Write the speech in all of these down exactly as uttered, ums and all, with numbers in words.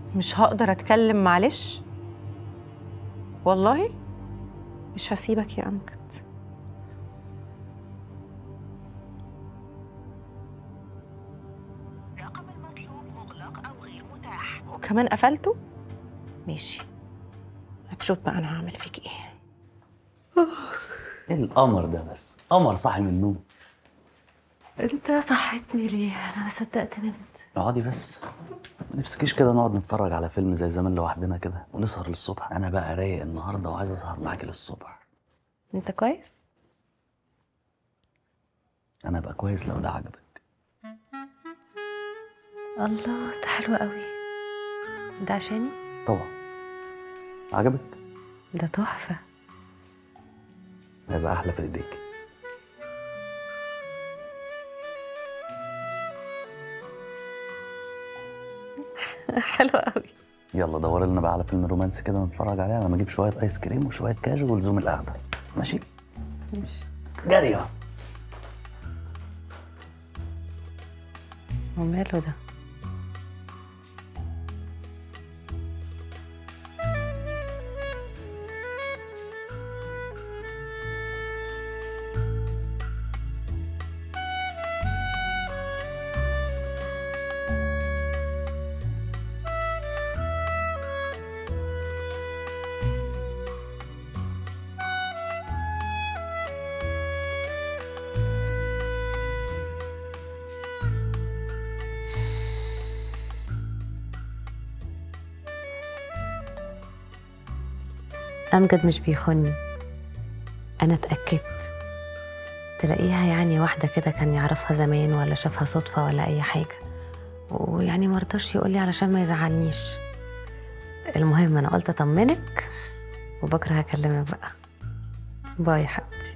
مش هقدر اتكلم معلش؟ والله مش هسيبك يا أمجد. رقم المطلوب مغلق أو غير متاح. وكمان قفلته؟ ماشي، هتشوف بقى أنا هعمل فيك إيه. ايه القمر ده بس؟ قمر صاحي من النوم. انت صحتني ليه؟ انا ما صدقت نمت. اقعدي بس، ما نفسكيش كده نقعد نتفرج على فيلم زي زمان لوحدنا كده ونسهر للصبح؟ انا بقى رايق النهارده وعايز اسهر معاكي للصبح. انت كويس؟ انا ابقى كويس لو ده عجبك. الله، ده حلو قوي. ده عشاني؟ طبعا. عجبك؟ ده تحفه. هيبقى احلى في ايديك. حلو قوي. يلا دوري لنا بقى على فيلم رومانسي كده نتفرج عليه. انا ما اجيب شويه ايس كريم وشويه كاجو ولزوم القعده. ماشي؟ ماشي. جري. وماله ده؟ أمجد مش بيخوني، أنا اتأكدت. تلاقيها يعني واحدة كده كان يعرفها زمان ولا شافها صدفة ولا أي حاجة، ويعني مرضاش يقولي علشان ما يزعلنيش. المهم أنا قلت أطمنك، وبكرة هكلمك بقى. باي يا حبيبتي.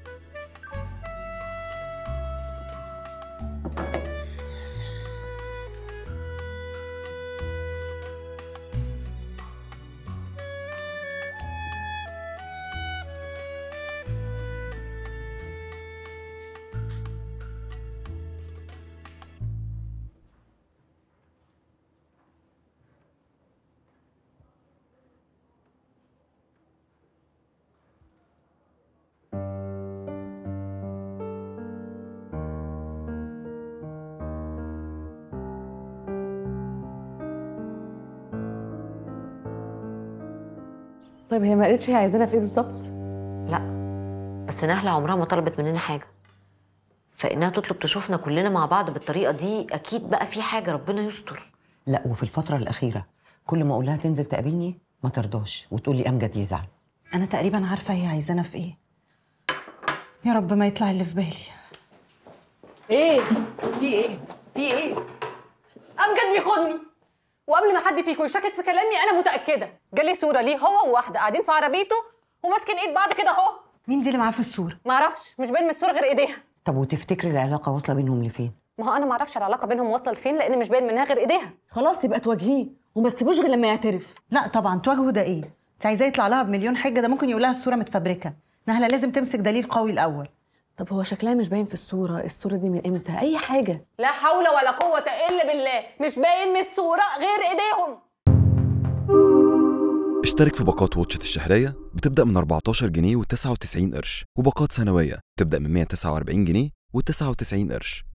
طيب هي ما قالتش هي عايزانا في ايه بالظبط؟ لا، بس نهلة عمرها ما طلبت مننا حاجة، فإنها تطلب تشوفنا كلنا مع بعض بالطريقة دي أكيد بقى في حاجة، ربنا يستر. لا، وفي الفترة الأخيرة كل ما أقولها تنزل تقابلني ما ترضاش وتقول لي أمجد يزعل. أنا تقريبا عارفة هي عايزانا في ايه. يا رب ما يطلع اللي في بالي. ايه؟ في ايه؟ في ايه؟ أمجد بيخوني، وقبل ما حد فيكم يشكك في كلامي أنا متأكدة. جالي صورة ليه هو وواحدة قاعدين في عربيته وماسكين إيد بعض كده أهو. مين دي اللي معاه في الصورة؟ معرفش، مش باين من الصورة غير إيديها. طب وتفتكري العلاقة واصلة بينهم لفين؟ ما هو أنا معرفش العلاقة بينهم واصلة لفين لأن مش باين منها غير إيديها. خلاص يبقى تواجهيه وما تسيبوش غير لما يعترف. لا طبعا تواجهه ده ايه؟ انت عايزاه يطلع لها بمليون حجة؟ ده ممكن يقول لها الصورة متفبركة. نهلة لازم تمسك دليل قوي الأول. طب هو شكلها مش باين في الصورة، الصورة دي من امتى؟ أي حاجة. لا حول ولا قوة إلا بالله، مش باين من الصورة غير إيديهم. اشترك في باقات واتشت الشهرية بتبدأ من أربعتاشر جنيه وتسعة وتسعين قرش، وباقات سنوية بتبدأ من مية وتسعة وأربعين جنيه وتسعة وتسعين قرش.